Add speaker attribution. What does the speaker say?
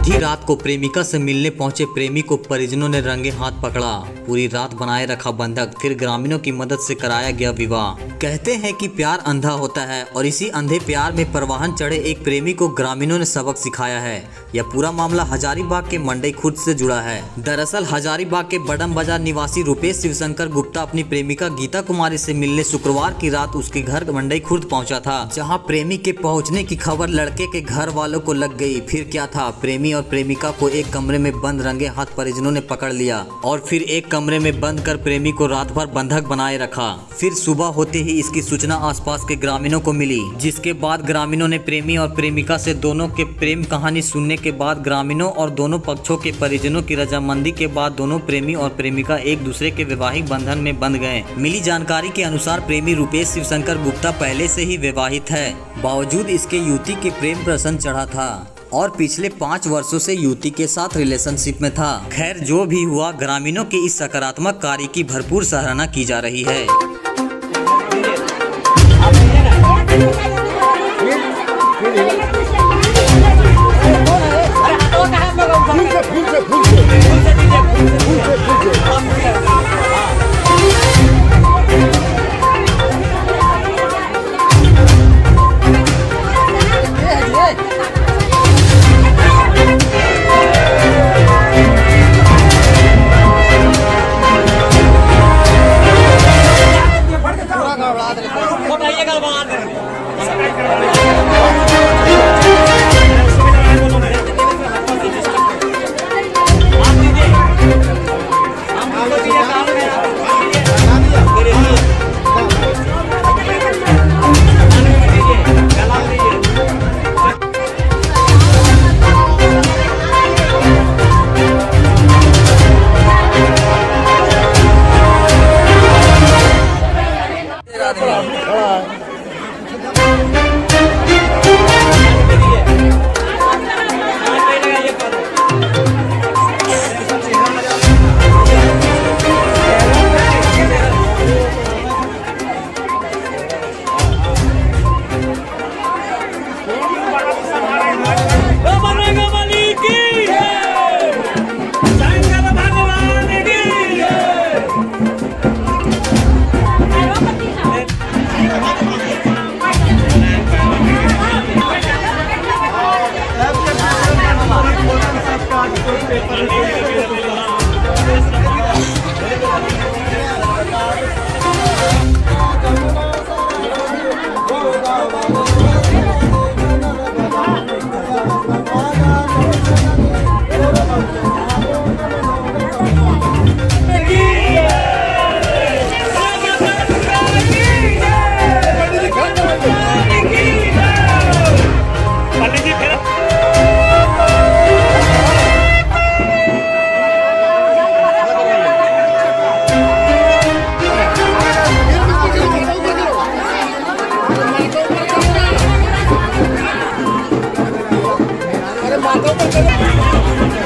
Speaker 1: आधी रात को प्रेमिका से मिलने पहुंचे प्रेमी को परिजनों ने रंगे हाथ पकड़ा। पूरी रात बनाए रखा बंधक, फिर ग्रामीणों की मदद से कराया गया विवाह। कहते हैं कि प्यार अंधा होता है और इसी अंधे प्यार में परवाहन चढ़े एक प्रेमी को ग्रामीणों ने सबक सिखाया है। यह पूरा मामला हजारीबाग के मंडई खुर्द से जुड़ा है। दरअसल हजारीबाग के बडम बाजार निवासी रुपेश शिवशंकर गुप्ता अपनी प्रेमिका गीता कुमारी से मिलने शुक्रवार की रात उसके घर मंडई खुर्द पहुंचा था, जहां प्रेमी के पहुंचने की खबर लड़के के घर वालों को लग गई। फिर क्या था, प्रेमी और प्रेमिका को एक कमरे में बंद रंगे हाथ परिजनों ने पकड़ लिया और फिर एक कमरे में बंद कर प्रेमी को रात भर बंधक बनाए रखा। फिर सुबह होते ही इसकी सूचना आसपास के ग्रामीणों को मिली, जिसके बाद ग्रामीणों ने प्रेमी और प्रेमिका से दोनों के प्रेम कहानी सुनने के बाद ग्रामीणों और दोनों पक्षों के परिजनों की रजामंदी के बाद दोनों प्रेमी और प्रेमिका एक दूसरे के वैवाहिक बंधन में बंध गए। मिली जानकारी के अनुसार प्रेमी रुपेश शिवशंकर गुप्ता पहले से ही विवाहित है। बावजूद इसके युवती के प्रेम प्रसन्न चढ़ा था और पिछले 5 वर्षों से युवती के साथ रिलेशनशिप में था। खैर जो भी हुआ, ग्रामीणों के इस सकारात्मक कार्य की भरपूर सराहना की जा रही है।
Speaker 2: अरे